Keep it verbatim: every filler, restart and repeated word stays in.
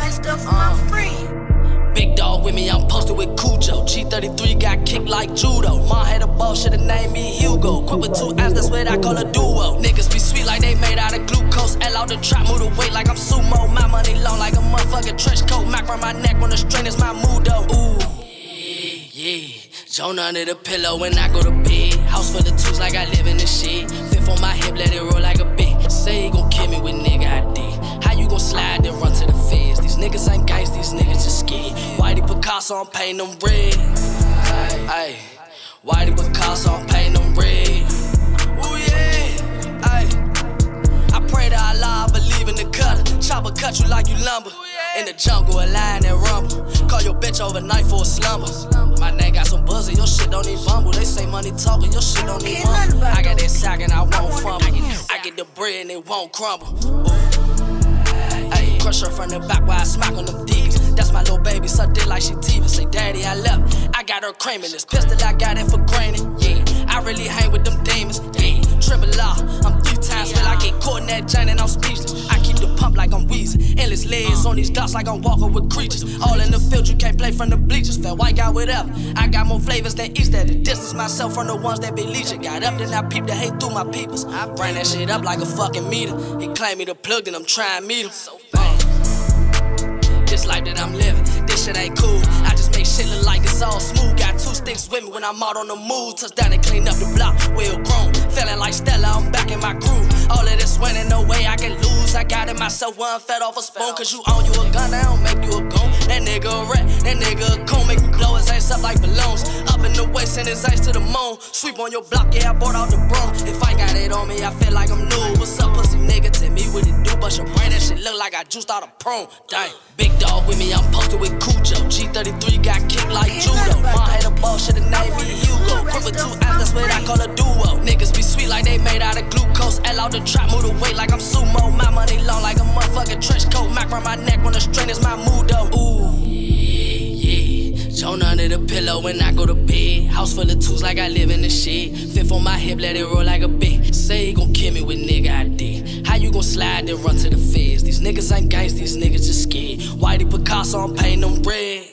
buying stuff for my friend. Big dog with me, I'm posted with Cujo. G thirty-three got kicked like judo. Mom had a ball, shoulda named me Hugo. Quick with two M's, that's what I call a duo. Niggas be sweet like they made out of glucose. L out the trap, move the weight like I'm sumo. My money long like a motherfucking trench coat. Mac around my neck when the strain is my mudo. Ooh, yeah. Joan under the pillow when I go to bed. House full of twos like I live in the shit. Fifth on my hip, let it roll like a bit. Say you gon' kill me with nigga I did. How you gon' slide then run to the feds? These niggas ain't guys, these niggas just scared. Whitey Picasso, I'm painting them red. Ayy, Whitey Picasso, I'm painting them red. Ooh yeah, ayy. I pray to Allah, I believe in the cutter. Chopper cut you like you lumber. In the jungle, a lion and rumble. Call your bitch overnight for a slumber. My name got some buzzer, your shit don't even bumble. They say money talking, your shit don't even mumble. I got that sack and I won't fumble. I get the bread and it won't crumble. Ayy, crush her from the back while I smack on them D's. That's my little baby, suck dick like she Tiva. Say daddy, I love it. I got her creaming this pistol, I got it for granted. Yeah, I really hang with them demons. Yeah, triple law, I'm three times till I get caught in that joint and I'm speechless. I keep the pump like I'm wheezing. Endless legs on these dots like I'm walking with creatures. All in the field, you can't play from the bleachers. Fat white guy, whatever. I got more flavors than Easter. To distance myself from the ones that be leeching. Got up, then I peep the hate through my peepers. I bring that shit up like a fucking meter. He claim me the plug, then I'm trying to meet him. This life that I'm living, this shit ain't cool. I just make shit look like it's all smooth. Got two sticks with me when I'm out on the move. Touchdown and clean up the block, well grown. Feeling like Stella, I'm back in my groove. All of this winning, no way I can lose. I got it myself, one fed off a spoon. Cause you own you a gun, I don't make you a goon. That nigga a rat, that nigga a coon. Make me blow his ass up like balloons. Up in the way, send his ass to the moon. Sweep on your block, yeah, I bought out the broom. If I got it on me, I feel like I'm new. What's up, pussy nigga? Tell me what it do. But your brain, that shit look like I juiced out a prune. Dang. Big dog with me, I'm posted with Cujo. G thirty-three got kicked like judo. Mom had a ball, shoulda named me Hugo. Quick with two M's, that's what I call a duo. Niggas be sweet like they made out of glucose. L out the trap, move the weight like I'm sumo. My money long like a motherfucking trench coat. Mac around my neck when the strain is my mudo. Ooh, yeah, yeah. Joan under the pillow when I go to bed. House full of twos like I live in the shed. Fifth on my hip, let it roll like a bit. Say you gon' kill me with nigga I did. How you gon' slide then run to the feds? These niggas ain't gangs, these niggas just scared. Whitey Picasso, I'm painting them red.